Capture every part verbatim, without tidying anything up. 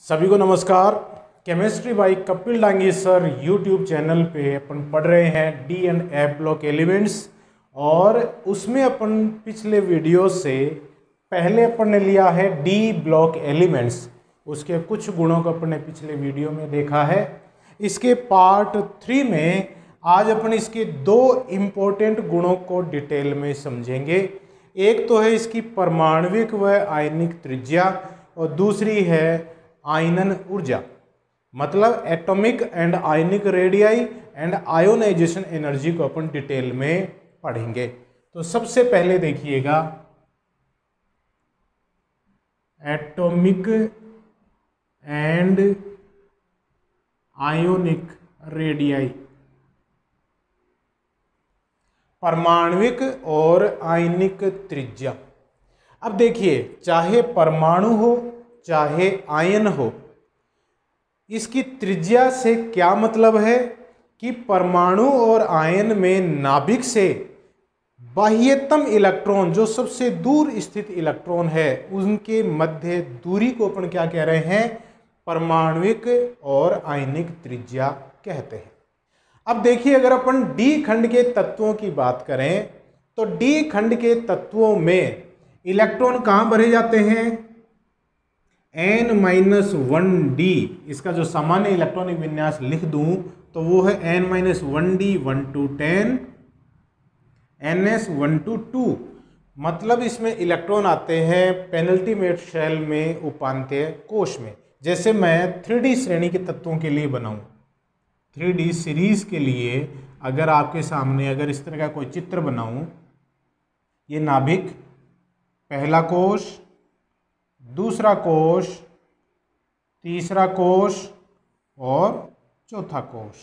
सभी को नमस्कार। Chemistry by Kapil Dangi sir YouTube channel पे अपन पढ़ रहे हैं D and F block elements, और उसमें अपन पिछले वीडियो से पहले अपन ने लिया है डी ब्लॉक एलिमेंट्स। उसके कुछ गुणों को अपन ने पिछले वीडियो में देखा है। इसके पार्ट थ्री में आज अपन इसके दो इम्पोर्टेंट गुणों को डिटेल में समझेंगे। एक तो है इसकी परमाणविक व आयनिक त्रिज्या और दूसरी है आयनन ऊर्जा, मतलब एटॉमिक एंड आयनिक रेडियाई एंड आयोनाइजेशन एनर्जी को अपन डिटेल में पढ़ेंगे। तो सबसे पहले देखिएगा एटॉमिक एंड आयोनिक रेडियाई, परमाणविक और आयनिक त्रिज्या। अब देखिए, चाहे परमाणु हो चाहे आयन हो, इसकी त्रिज्या से क्या मतलब है कि परमाणु और आयन में नाभिक से बाह्यतम इलेक्ट्रॉन, जो सबसे दूर स्थित इलेक्ट्रॉन है, उनके मध्य दूरी को अपन क्या कह रहे हैं? परमाणविक और आयनिक त्रिज्या कहते हैं। अब देखिए, अगर अपन डी खंड के तत्वों की बात करें तो डी खंड के तत्वों में इलेक्ट्रॉन कहां भरे जाते हैं? N minus one d. इसका जो सामान्य इलेक्ट्रॉनिक विन्यास लिख दूं तो वो है n minus one d one two ten n s one two two. मतलब इसमें इलेक्ट्रॉन आते हैं पेनल्टीमेट शेल में, उपांत्य कोश में। जैसे मैं थ्री डी श्रेणी के तत्वों के लिए बनाऊं, थ्री डी सीरीज के लिए अगर आपके सामने अगर इस तरह का कोई चित्र बनाऊं, ये नाभिक, पहला कोश, दूसरा कोश, तीसरा कोश और चौथा कोश।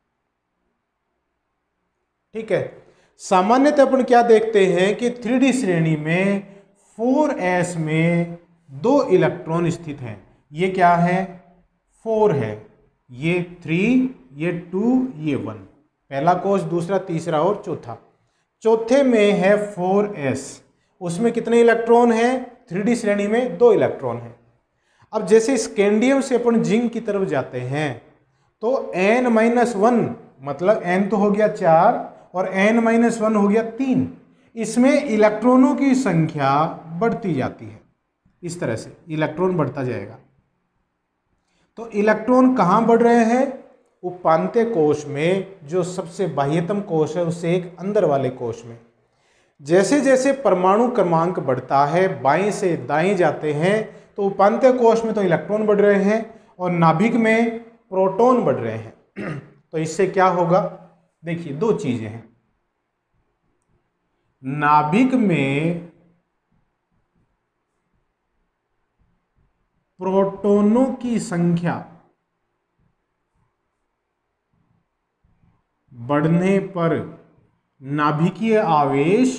ठीक है। सामान्यतः अपन क्या देखते हैं कि थ्री डी श्रेणी में फोर एस में दो इलेक्ट्रॉन स्थित हैं। ये क्या है? फोर है, ये थ्री, ये टू, ये वन। पहला कोश, दूसरा, तीसरा और चौथा। चौथे में है फोर एस, उसमें कितने इलेक्ट्रॉन हैं? थ्री डी श्रेणी में दो इलेक्ट्रॉन हैं। अब जैसे स्कैंडियम से अपन जिंक की तरफ जाते हैं तो एन माइनस वन, मतलब एन तो हो गया चार और एन माइनस वन हो गया तीन। इसमें इलेक्ट्रॉनों की संख्या बढ़ती जाती है। इस तरह से इलेक्ट्रॉन बढ़ता जाएगा। तो इलेक्ट्रॉन कहाँ बढ़ रहे हैं? उपांत्य कोश में, जो सबसे बाह्यतम कोश है, उससे एक अंदर वाले कोश में। जैसे जैसे परमाणु क्रमांक बढ़ता है, बाएं से दाएं जाते हैं, तो उपांत्य कोश में तो इलेक्ट्रॉन बढ़ रहे हैं और नाभिक में प्रोटॉन बढ़ रहे हैं। तो इससे क्या होगा? देखिए, दो चीजें हैं। नाभिक में प्रोटॉनों की संख्या बढ़ने पर नाभिकीय आवेश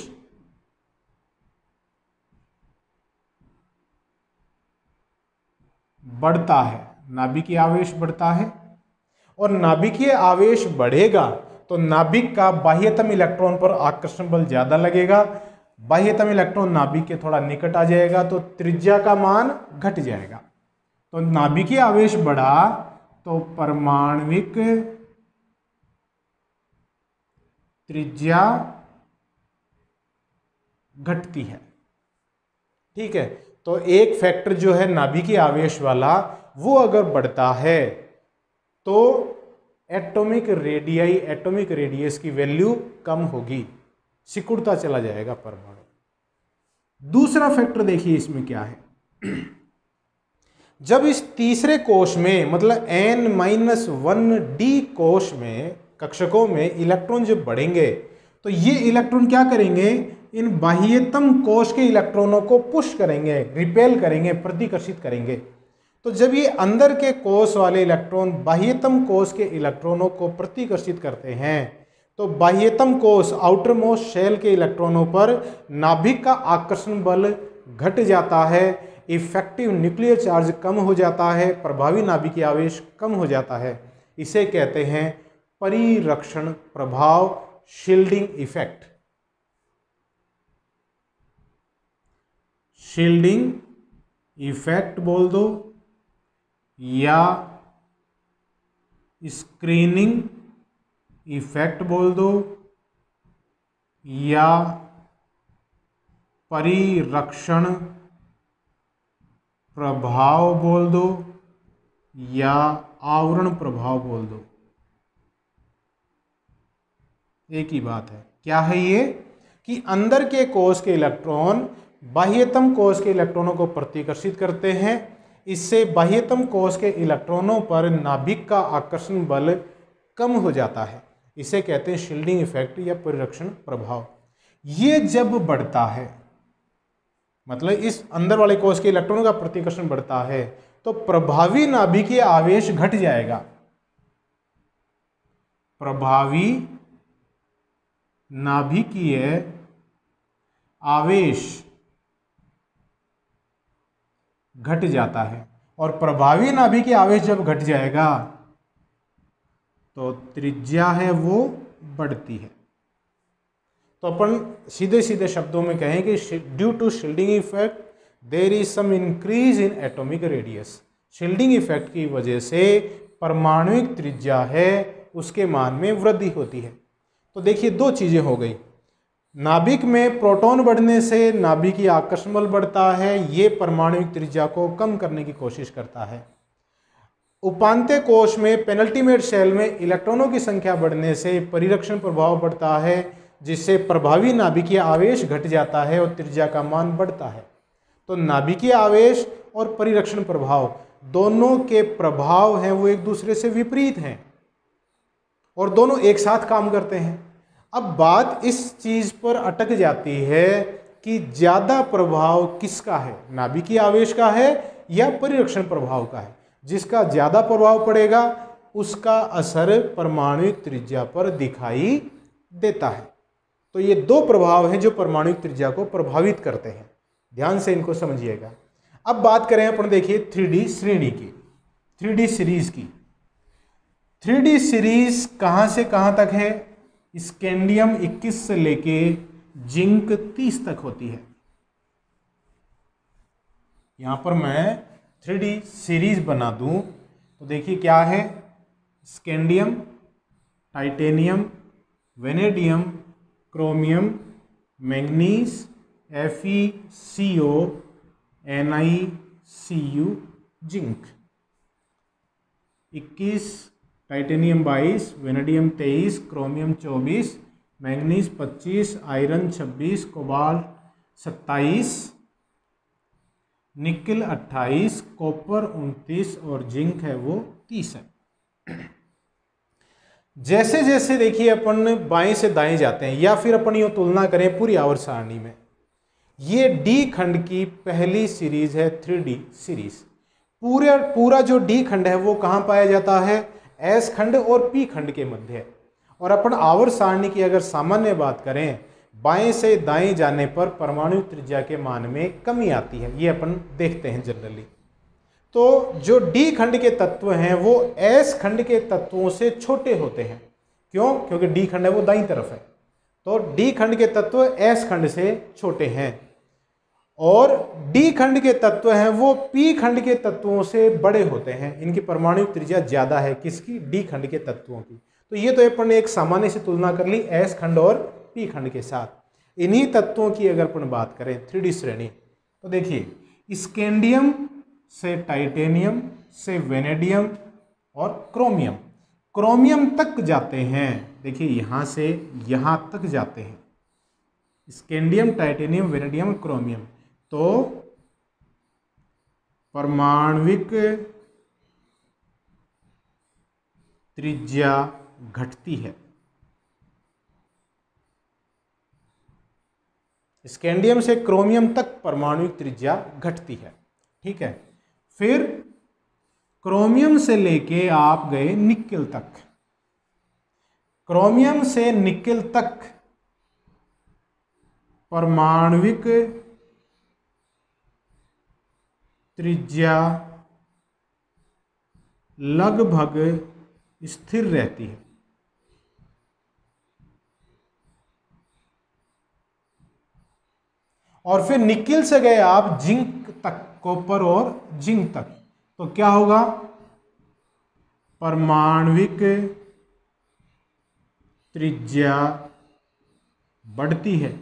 बढ़ता है। नाभिकीय आवेश बढ़ता है और नाभिकीय आवेश बढ़ेगा तो नाभिक का बाह्यतम इलेक्ट्रॉन पर आकर्षण बल ज्यादा लगेगा। बाह्यतम इलेक्ट्रॉन नाभिक के थोड़ा निकट आ जाएगा तो त्रिज्या का मान घट जाएगा। तो नाभिकीय आवेश बढ़ा तो परमाणविक त्रिज्या घटती है। ठीक है। तो एक फैक्टर जो है नाभिकीय आवेश वाला, वो अगर बढ़ता है तो एटॉमिक रेडियाई, एटॉमिक रेडियस की वैल्यू कम होगी, सिकुड़ता चला जाएगा परमाणु। दूसरा फैक्टर देखिए इसमें क्या है। जब इस तीसरे कोश में, मतलब एन माइनस वन डी कोश में, कक्षकों में इलेक्ट्रॉन जब बढ़ेंगे तो ये इलेक्ट्रॉन क्या करेंगे? इन बाह्यतम कोश के इलेक्ट्रॉनों को पुश करेंगे, रिपेल करेंगे, प्रतिकर्षित करेंगे। तो जब ये अंदर के कोश वाले इलेक्ट्रॉन बाह्यतम कोश के इलेक्ट्रॉनों को प्रतिकर्षित करते हैं तो बाह्यतम कोश, आउटर मोस्ट शेल के इलेक्ट्रॉनों पर नाभिक का आकर्षण बल घट जाता है, इफेक्टिव न्यूक्लियर चार्ज कम हो जाता है, प्रभावी नाभिकीय आवेश कम हो जाता है। इसे कहते हैं परिरक्षण प्रभाव, शील्डिंग इफेक्ट। शील्डिंग इफेक्ट बोल दो या स्क्रीनिंग इफेक्ट बोल दो या परिरक्षण प्रभाव बोल दो या आवरण प्रभाव बोल दो, एक ही बात है। क्या है ये कि अंदर के कोश के इलेक्ट्रॉन बाह्यतम कोश के इलेक्ट्रॉनों को प्रतिकर्षित करते हैं। इससे बाह्यतम कोश के इलेक्ट्रॉनों पर नाभिक का आकर्षण बल कम हो जाता है। इसे कहते हैं शील्डिंग इफेक्ट या परिरक्षण प्रभाव। ये जब बढ़ता है, मतलब इस अंदर वाले कोश के इलेक्ट्रॉनों का प्रतिकर्षण बढ़ता है, तो प्रभावी नाभिकीय आवेश घट जाएगा। प्रभावी नाभिकीय आवेश घट जाता है, और प्रभावी नाभिकीय आवेश जब घट जाएगा तो त्रिज्या है वो बढ़ती है। तो अपन सीधे सीधे शब्दों में कहें कि due to shielding effect there is some increase in atomic radius. Shielding effect की वजह से परमाणुविक त्रिज्या है उसके मान में वृद्धि होती है। तो देखिए दो चीजें हो गई, नाभिक में प्रोटॉन बढ़ने से नाभिकीय आकर्षण बल बढ़ता है, ये परमाणुविक त्रिज्या को कम करने की कोशिश करता है। उपांत्य कोश में पेनल्टीमेट शेल में इलेक्ट्रॉनों की संख्या बढ़ने से परिरक्षण प्रभाव बढ़ता है, जिससे प्रभावी नाभिकीय आवेश घट जाता है और त्रिज्या का मान बढ़ता है। तो नाभिकीय आवेश और परिरक्षण प्रभाव दोनों के प्रभाव हैं वो एक दूसरे से विपरीत हैं और दोनों एक साथ काम करते हैं। अब बात इस चीज पर अटक जाती है कि ज्यादा प्रभाव किसका है, नाभिकीय आवेश का है या परिरक्षण प्रभाव का है। जिसका ज्यादा प्रभाव पड़ेगा उसका असर परमाणुविक त्रिज्या पर दिखाई देता है। तो ये दो प्रभाव हैं जो परमाणुविक त्रिज्या को प्रभावित करते हैं, ध्यान से इनको समझिएगा। अब बात करें अपन देखिए थ्री डी श्रेणी की, थ्री डी सीरीज की। थ्री डी सीरीज कहां से कहां तक है? स्कैंडियम इक्कीस से लेके जिंक तीस तक होती है। यहां पर मैं थ्री डी सीरीज बना दूं तो देखिए क्या है, scandium, titanium, vanadium, chromium, manganese, FE, CO, NI, CU, zinc. इक्कीस, टाइटेनियम बाईस, वेनेडियम तेईस, क्रोमियम चौबीस, मैंगनीज पच्चीस, आयरन छब्बीस, कोबाल्ट सत्ताईस, निकेल अट्ठाईस, कॉपर उनतीस और जिंक है वो तीस है। जैसे जैसे देखिए अपन बाएं से दाएं जाते हैं या फिर अपन यूं तुलना करें पूरी आवर्त सारणी में, ये डी खंड की पहली सीरीज है थ्री डी सीरीज। पूरे पूरा जो डी खंड है वो कहाँ पाया जाता है? एस खंड और पी खंड के मध्य। और अपन आवर्त सारणी की अगर सामान्य बात करें, बाएं से दाएं जाने पर परमाणु त्रिज्या के मान में कमी आती है, ये अपन देखते हैं जनरली। तो जो डी खंड के तत्व हैं वो एस खंड के तत्वों से छोटे होते हैं। क्यों? क्योंकि डी खंड है वो दाईं तरफ है, तो डी खंड के तत्व एस खंड से छोटे हैं। और डी खंड के तत्व हैं वो पी खंड के तत्वों से बड़े होते हैं। इनकी परमाणु त्रिज्या ज्यादा है, किसकी? डी खंड के तत्वों की। तो ये तो अपन ने एक सामान्य से तुलना कर ली एस खंड और पी खंड के साथ। इन्हीं तत्वों की अगर अपन बात करें थ्री डी श्रेणी, तो देखिए स्कैंडियम से टाइटेनियम से वेनेडियम और क्रोमियम, क्रोमियम तक जाते हैं। देखिए यहां से यहां तक जाते हैं, स्कैंडियम, टाइटेनियम, वेनेडियम, क्रोमियम। तो परमाणुविक त्रिज्या घटती है। स्कैंडियम से क्रोमियम तक परमाणुविक त्रिज्या घटती है, ठीक है। फिर क्रोमियम से लेके आप गए निकेल तक, क्रोमियम से निकेल तक परमाणुविक त्रिज्या लगभग स्थिर रहती है। और फिर निकेल से गए आप जिंक तक, कॉपर और जिंक तक, तो क्या होगा? परमाणविक त्रिज्या बढ़ती है।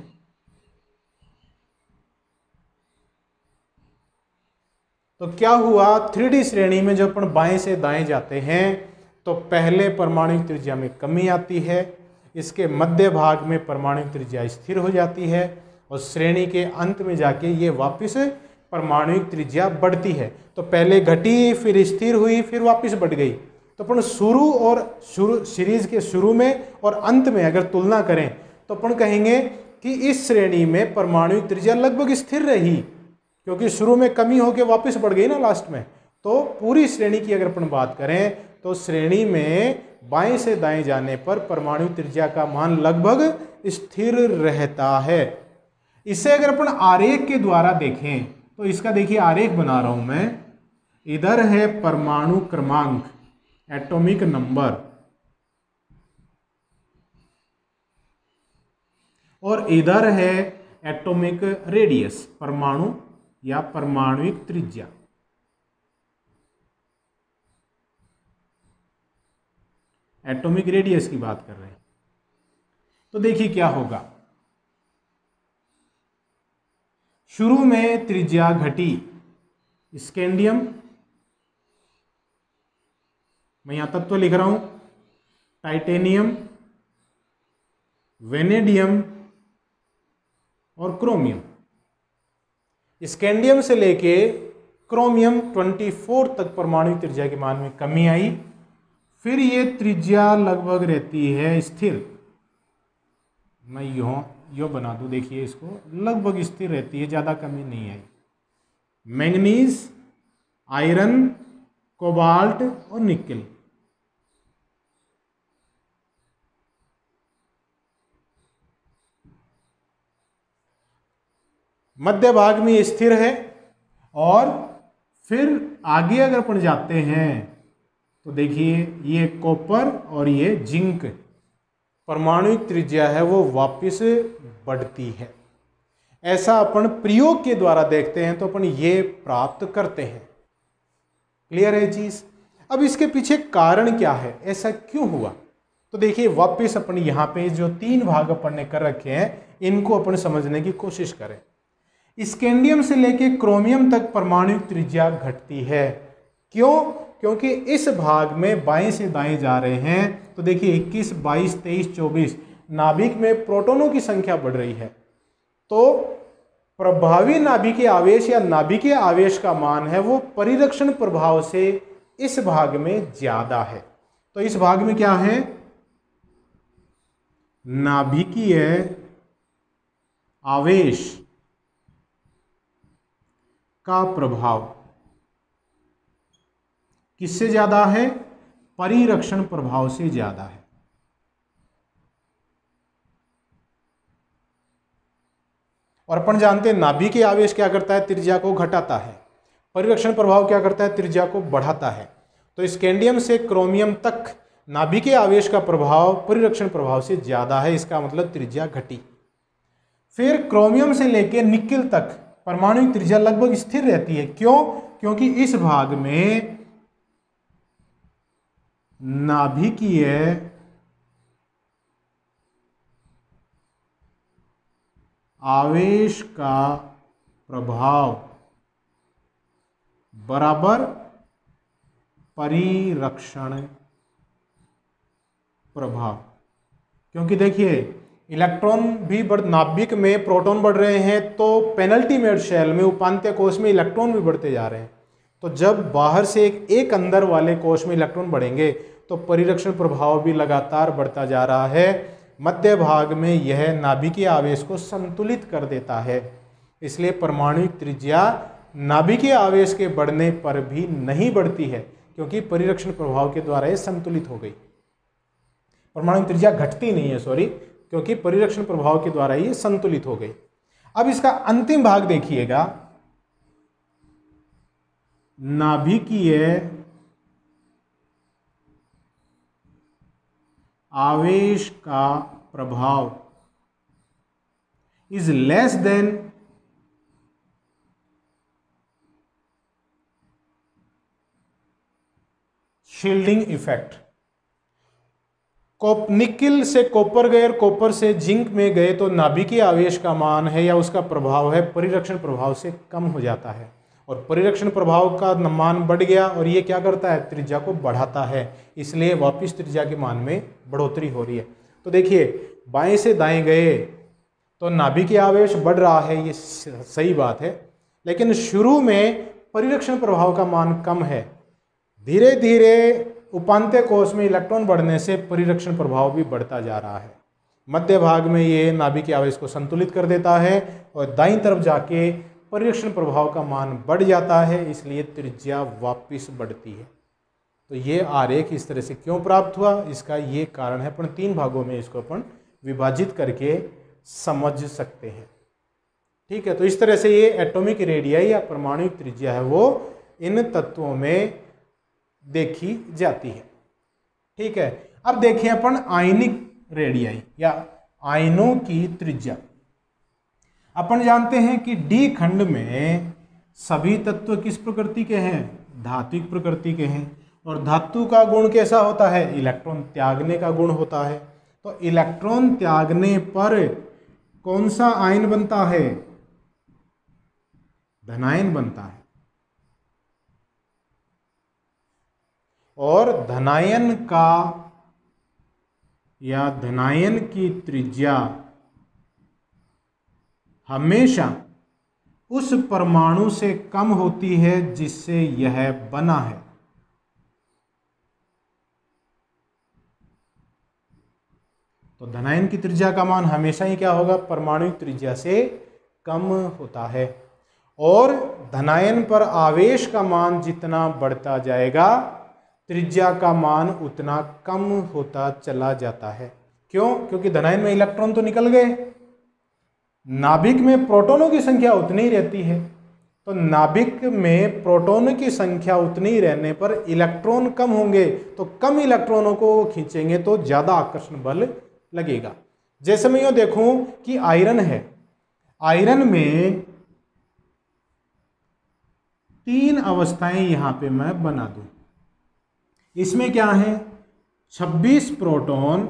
तो क्या हुआ, थ्री डी श्रेणी में जब अपन बाएं से दाएं जाते हैं तो पहले परमाणु त्रिज्या में कमी आती है, इसके मध्य भाग में परमाणु त्रिज्या स्थिर हो जाती है और श्रेणी के अंत में जाके ये वापस परमाणु त्रिज्या बढ़ती है। तो पहले घटी, फिर स्थिर हुई, फिर वापस बढ़ गई। तो अपन शुरू और शुरू सीरीज के शुरू में और अंत में अगर तुलना करें तो अपन कहेंगे कि इस श्रेणी में परमाणु त्रिज्या लगभग स्थिर रही, क्योंकि शुरू में कमी होकर वापस बढ़ गई ना लास्ट में। तो पूरी श्रेणी की अगर अपन बात करें तो श्रेणी में बाएं से दाएं जाने पर परमाणु त्रिज्या का मान लगभग स्थिर रहता है। इसे अगर अपन आरेख के द्वारा देखें तो इसका देखिए आरेख बना रहा हूं मैं। इधर है परमाणु क्रमांक, एटॉमिक नंबर, और इधर है एटॉमिक रेडियस, परमाणु या परमाणुिक त्रिज्या। एटॉमिक रेडियस की बात कर रहे हैं। तो देखिए क्या होगा, शुरू में त्रिज्या घटी, स्कैंडियम, मैं यहां तत्व लिख रहा हूं, टाइटेनियम, वेनेडियम और क्रोमियम। स्कैंडियम से लेके क्रोमियम चौबीस तक परमाणु त्रिज्या के मान में कमी आई, फिर ये त्रिज्या लगभग रहती है स्थिर। मैं यो यो बना दूं, देखिए इसको, लगभग स्थिर रहती है, ज़्यादा कमी नहीं आई। मैंगनीज, आयरन, कोबाल्ट और निकेल, मध्य भाग में स्थिर है। और फिर आगे अगर अपन जाते हैं तो देखिए ये कॉपर और ये जिंक, परमाणु त्रिज्या है वो वापस बढ़ती है। ऐसा अपन प्रयोग के द्वारा देखते हैं तो अपन ये प्राप्त करते हैं। क्लियर है चीज। अब इसके पीछे कारण क्या है, ऐसा क्यों हुआ? तो देखिए वापस अपन यहाँ पे जो तीन भाग अपन ने कर रखे हैं इनको अपन समझने की कोशिश करें। स्कैंडियम से लेके क्रोमियम तक परमाणु त्रिज्या घटती है। क्यों? क्योंकि इस भाग में बाएं से दाएं जा रहे हैं। तो देखिए इक्कीस, बाईस, तेईस, चौबीस नाभिक में प्रोटॉनों की संख्या बढ़ रही है, तो प्रभावी नाभिकीय आवेश या नाभिकीय आवेश का मान है वो परिरक्षण प्रभाव से इस भाग में ज्यादा है। तो इस भाग में क्या है, नाभिकीय आवेश का प्रभाव किससे ज्यादा है? परिरक्षण प्रभाव से ज्यादा है। और अपन जानते हैं नाभिकीय आवेश क्या करता है, त्रिज्या को घटाता है। परिरक्षण प्रभाव क्या करता है, त्रिज्या को बढ़ाता है। तो स्कैंडियम से क्रोमियम तक नाभिकीय आवेश का प्रभाव परिरक्षण प्रभाव से ज्यादा है, इसका मतलब त्रिज्या घटी। फिर क्रोमियम से लेकर निकेल तक परमाणु त्रिज्या लगभग स्थिर रहती है। क्यों? क्योंकि इस भाग में नाभिकीय आवेश का प्रभाव बराबर परिरक्षण प्रभाव। क्योंकि देखिए इलेक्ट्रॉन भी बढ़, नाभिक में प्रोटॉन बढ़ रहे हैं तो पेनल्टीमेट शेल में उपांत्य कोश में इलेक्ट्रॉन भी बढ़ते जा रहे हैं। तो जब बाहर से एक, एक अंदर वाले कोश में इलेक्ट्रॉन बढ़ेंगे तो परिरक्षण प्रभाव भी लगातार बढ़ता जा रहा है। मध्य भाग में यह नाभिकीय आवेश को संतुलित कर देता है। इसलिए परमाणु त्रिज्या नाभिकीय आवेश के बढ़ने पर भी नहीं बढ़ती है, क्योंकि परिरक्षण प्रभाव के द्वारा यह संतुलित हो गई। परमाणु त्रिज्या घटती नहीं है, सॉरी, क्योंकि परिरक्षण प्रभाव के द्वारा ये संतुलित हो गई। अब इसका अंतिम भाग देखिएगा, नाभिकीय आवेश का प्रभाव is less than shielding effect. कोप निकिल से कॉपर गए और कॉपर से जिंक में गए तो नाभिकीय आवेश का मान है या उसका प्रभाव है परिरक्षण प्रभाव से कम हो जाता है, और परिरक्षण प्रभाव का मान बढ़ गया और ये क्या करता है, त्रिज्या को बढ़ाता है, इसलिए वापस त्रिज्या के मान में बढ़ोतरी हो रही है। तो देखिए बाएं से दाएं गए तो नाभिकीय आवेश बढ़ रहा है, ये सही बात है, लेकिन शुरू में परिरक्षण प्रभाव का मान कम है। धीरे धीरे उपांत्य कोश में इलेक्ट्रॉन बढ़ने से परिरक्षण प्रभाव भी बढ़ता जा रहा है। मध्य भाग में ये नाभिकीय आवेश को संतुलित कर देता है और दाईं तरफ जाके परिरक्षण प्रभाव का मान बढ़ जाता है, इसलिए त्रिज्या वापस बढ़ती है। तो ये आरेख इस तरह से क्यों प्राप्त हुआ, इसका ये कारण है। अपन तीन भागों में इसको अपन विभाजित करके समझ सकते हैं। ठीक है, तो इस तरह से ये एटॉमिक रेडियाई या परमाणुक त्रिज्या है वो इन तत्वों में देखी जाती है। ठीक है, अब देखें अपन आयनिक रेडियाई या आयनों की त्रिज्या। अपन जानते हैं कि डी खंड में सभी तत्व किस प्रकृति के हैं, धात्विक प्रकृति के हैं, और धातु का गुण कैसा होता है, इलेक्ट्रॉन त्यागने का गुण होता है। तो इलेक्ट्रॉन त्यागने पर कौन सा आयन बनता है, धनायन बनता है, और धनायन का या धनायन की त्रिज्या हमेशा उस परमाणु से कम होती है जिससे यह बना है। तो धनायन की त्रिज्या का मान हमेशा ही क्या होगा, परमाणुक त्रिज्या से कम होता है, और धनायन पर आवेश का मान जितना बढ़ता जाएगा त्रिज्या का मान उतना कम होता चला जाता है। क्यों, क्योंकि धनायन में इलेक्ट्रॉन तो निकल गए, नाभिक में प्रोटॉनों की संख्या उतनी ही रहती है। तो नाभिक में प्रोटॉन की संख्या उतनी ही रहने पर इलेक्ट्रॉन कम होंगे, तो कम इलेक्ट्रॉनों को खींचेंगे तो ज्यादा आकर्षण बल लगेगा। जैसे मैं यूं देखूं कि आयरन है, आयरन में तीन अवस्थाएं यहां पे मैं बना दूं। इसमें क्या है, छब्बीस प्रोटॉन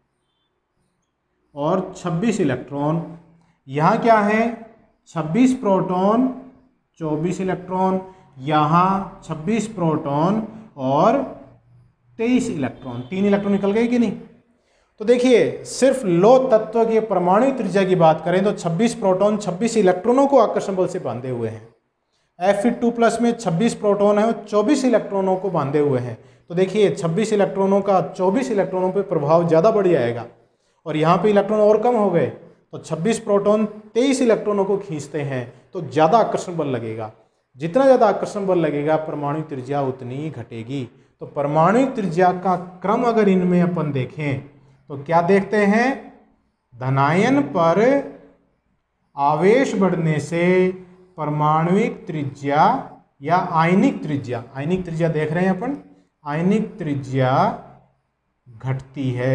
और छब्बीस इलेक्ट्रॉन। यहां क्या है, छब्बीस प्रोटॉन चौबीस इलेक्ट्रॉन, यहां छब्बीस प्रोटॉन और तेईस इलेक्ट्रॉन, तीन इलेक्ट्रॉन निकल गए कि नहीं। तो देखिए सिर्फ लो तत्व की परमाणु त्रिज्या की बात करें तो छब्बीस प्रोटॉन छब्बीस इलेक्ट्रॉनों को आकर्षण बल से बांधे हुए हैं। एफ टू प्लस में छब्बीस प्रोटॉन है और चौबीस इलेक्ट्रॉनों को बांधे हुए हैं। तो देखिए छब्बीस इलेक्ट्रॉनों का चौबीस इलेक्ट्रॉनों पे प्रभाव ज़्यादा बढ़ जाएगा, और यहाँ पे इलेक्ट्रॉन और कम हो गए तो छब्बीस प्रोटॉन तेईस इलेक्ट्रॉनों को खींचते हैं तो ज़्यादा आकर्षण बल लगेगा। जितना ज़्यादा आकर्षण बल लगेगा परमाणु त्रिज्या उतनी ही घटेगी। तो परमाणु त्रिज्या का क्रम अगर इनमें अपन देखें तो क्या देखते हैं, धनायन पर आवेश बढ़ने से परमाणुक त्रिज्या या आयनिक त्रिज्या, आयनिक त्रिज्या देख रहे हैं अपन, आयनिक त्रिज्या घटती है।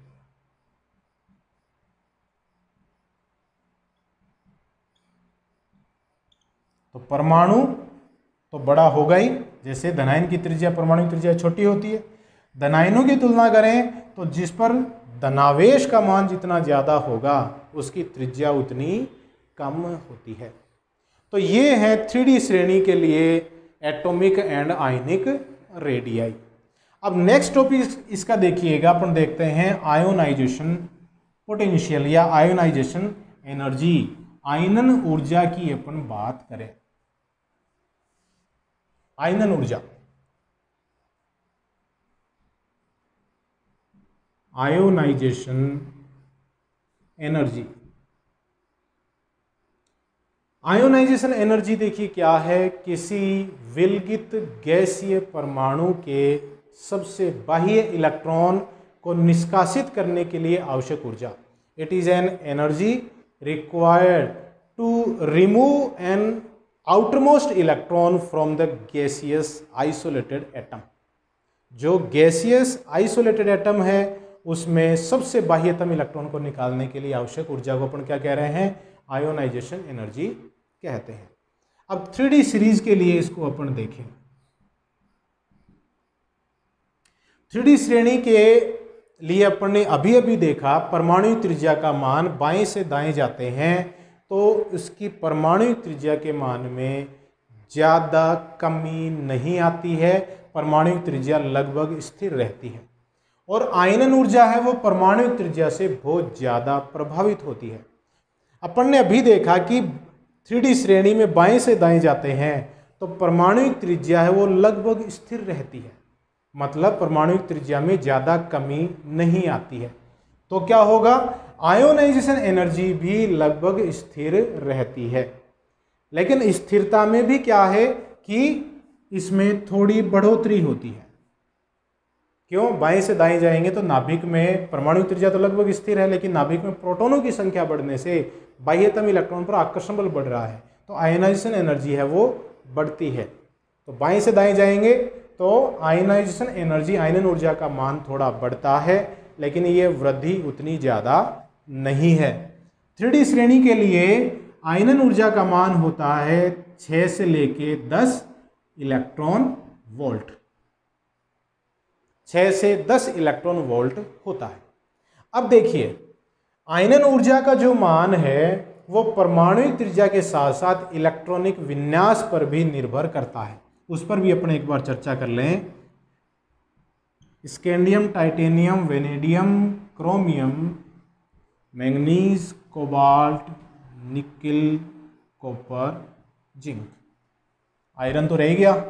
तो परमाणु तो बड़ा होगा ही, जैसे धनायन की त्रिज्या परमाणु की त्रिज्या छोटी होती है। धनायनों की तुलना करें तो जिस पर धनावेश का मान जितना ज़्यादा होगा उसकी त्रिज्या उतनी कम होती है। तो ये है थ्री डी श्रेणी के लिए एटॉमिक एंड आयनिक रेडियाई। अब नेक्स्ट टॉपिक इसका देखिएगा, अपन देखते हैं आयोनाइजेशन पोटेंशियल या आयोनाइजेशन एनर्जी, आयनन ऊर्जा की अपन बात करें। आयनन ऊर्जा, आयोनाइजेशन एनर्जी। आयोनाइजेशन एनर्जी देखिए क्या है, किसी विलगित गैसीय परमाणु के सबसे बाह्य इलेक्ट्रॉन को निष्कासित करने के लिए आवश्यक ऊर्जा। It is an energy required to remove an outermost electron from the gaseous isolated atom. जो गैसियस आइसोलेटेड एटम है उसमें सबसे बाह्यतम इलेक्ट्रॉन को निकालने के लिए आवश्यक ऊर्जा को अपन क्या कह रहे हैं, आयोनाइजेशन एनर्जी कहते हैं। अब थ्री डी सीरीज के लिए इसको अपन देखें। थ्री डी श्रेणी के लिए अपन ने अभी अभी देखा परमाणु त्रिज्या का मान बाएं से दाएं जाते हैं तो उसकी परमाणु त्रिज्या के मान में ज़्यादा कमी नहीं आती है, परमाणु त्रिज्या लगभग स्थिर रहती है। और आयनन ऊर्जा है वो परमाणु त्रिज्या से बहुत ज़्यादा प्रभावित होती है। अपन ने अभी देखा कि थ्री डी श्रेणी में बाएं से दाएं जाते हैं तो परमाणु त्रिज्या है वो लगभग स्थिर रहती है, मतलब परमाणु त्रिज्या में ज़्यादा कमी नहीं आती है। तो क्या होगा, आयोनाइजेशन एनर्जी भी लगभग स्थिर रहती है। लेकिन स्थिरता में भी क्या है कि इसमें थोड़ी बढ़ोतरी होती है। क्यों, बाएं से दाएं जाएंगे तो नाभिक में परमाणु त्रिज्या तो लगभग स्थिर है, लेकिन नाभिक में प्रोटॉनों की संख्या बढ़ने से बाह्यतम इलेक्ट्रॉन पर आकर्षण बल बढ़ रहा है, तो आयनाइजेशन एनर्जी है वो बढ़ती है। तो बाएं से दाएं जाएंगे तो आयनाइजेशन एनर्जी, आयनन ऊर्जा का मान थोड़ा बढ़ता है, लेकिन ये वृद्धि उतनी ज़्यादा नहीं है। थ्री डी श्रेणी के लिए आयनन ऊर्जा का मान होता है छः से लेके दस इलेक्ट्रॉन वोल्ट, छः से दस इलेक्ट्रॉन वोल्ट होता है। अब देखिए, आयनन ऊर्जा का जो मान है वो परमाणु त्रिज्या के साथ साथ इलेक्ट्रॉनिक विन्यास पर भी निर्भर करता है। उस पर भी अपने एक बार चर्चा कर लें। Scandium, titanium, vanadium, chromium, manganese, cobalt, nickel, copper, zinc. Iron तो रह गया।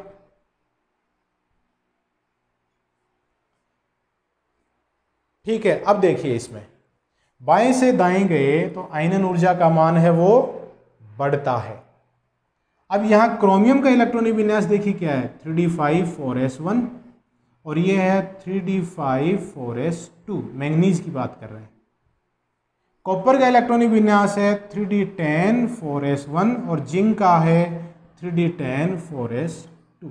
ठीक है, अब देखिए इसमें बाएं से दाएं गए तो आयनन ऊर्जा का मान है वो बढ़ता है। अब यहाँ क्रोमियम का इलेक्ट्रॉनिक विन्यास देखिए क्या है, three D five four S one और ये है three D five four S two, manganese की बात कर रहे हैं। कॉपर का इलेक्ट्रॉनिक विन्यास है three D ten four S one और जिंक का है three D ten four S two.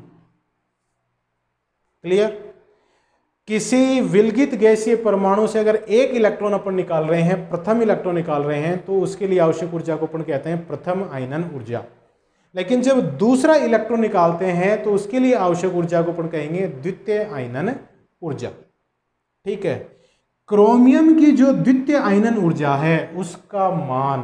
Clear? किसी विलगित गैसीय परमाणु से अगर एक इलेक्ट्रॉन अपन निकाल रहे हैं, प्रथम इलेक्ट्रॉन निकाल रहे हैं, तो उसके लिए आवश्यक ऊर्जा को अपन कहते हैं प्रथम आयनन ऊर्जा। लेकिन जब दूसरा इलेक्ट्रॉन निकालते हैं तो उसके लिए आवश्यक ऊर्जा को अपन कहेंगे द्वितीय आयनन ऊर्जा। ठीक है, क्रोमियम की जो द्वितीय आयनन ऊर्जा है उसका मान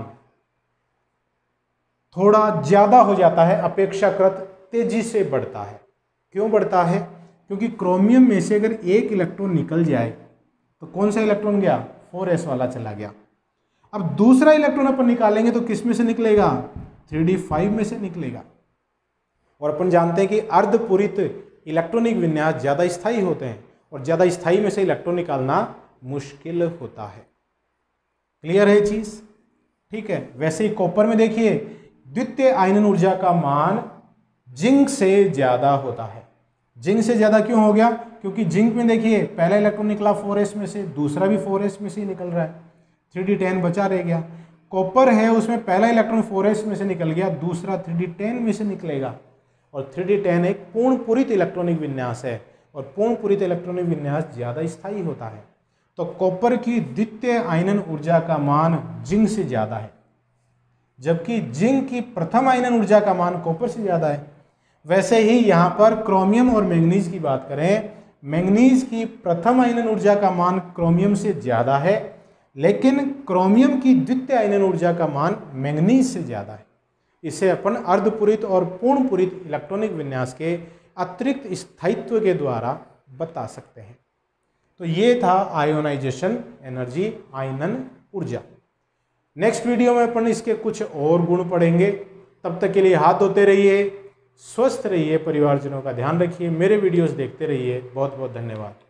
थोड़ा ज्यादा हो जाता है, अपेक्षाकृत तेजी से बढ़ता है। क्यों बढ़ता है? क्योंकि क्रोमियम में से अगर एक इलेक्ट्रॉन निकल जाए तो कौन सा इलेक्ट्रॉन गया, फोर एस वाला चला गया। अब दूसरा इलेक्ट्रॉन अपन निकालेंगे तो किस में से निकलेगा, थ्री डी फाइव में से निकलेगा। और अपन जानते हैं कि अर्धपूरित इलेक्ट्रॉनिक विन्यास ज़्यादा स्थायी होते हैं और ज़्यादा स्थायी में से इलेक्ट्रॉन निकालना मुश्किल होता है। क्लियर है चीज़? ठीक है। वैसे ही कॉपर में देखिए द्वितीय आयनन ऊर्जा का मान जिंक से ज़्यादा होता है। जिंक से ज़्यादा क्यों हो गया? क्योंकि जिंक में देखिए पहला इलेक्ट्रॉन निकला फोर एस में से, दूसरा भी फोर एस में से ही निकल रहा है, थ्री डी टेन बचा रह गया। कॉपर है उसमें पहला इलेक्ट्रॉन फोर एस में से निकल गया, दूसरा थ्री डी टेन में से निकलेगा। और थ्री डी टेन एक पूर्ण पूरित इलेक्ट्रॉनिक विन्यास है और पूर्ण पूरित इलेक्ट्रॉनिक विन्यास ज़्यादा स्थायी होता है। तो कॉपर की द्वितीय आयनन ऊर्जा का मान जिंक से ज़्यादा है, जबकि जिंक की प्रथम आयनन ऊर्जा का मान कॉपर से ज़्यादा है। वैसे ही यहाँ पर क्रोमियम और मैंगनीज की बात करें, मैंगनीज की प्रथम आयनन ऊर्जा का मान क्रोमियम से ज़्यादा है, लेकिन क्रोमियम की द्वितीय आयनन ऊर्जा का मान मैंगनीज से ज़्यादा है। इसे अपन अर्धपूरित और पूर्ण पूरित इलेक्ट्रॉनिक विन्यास के अतिरिक्त स्थायित्व के द्वारा बता सकते हैं। तो ये था आयोनाइजेशन एनर्जी, आयनन ऊर्जा। नेक्स्ट वीडियो में अपन इसके कुछ और गुण पढ़ेंगे। तब तक के लिए हाथ धोते रहिए, स्वस्थ रहिए, परिवारजनों का ध्यान रखिए, मेरे वीडियोस देखते रहिए। बहुत बहुत धन्यवाद।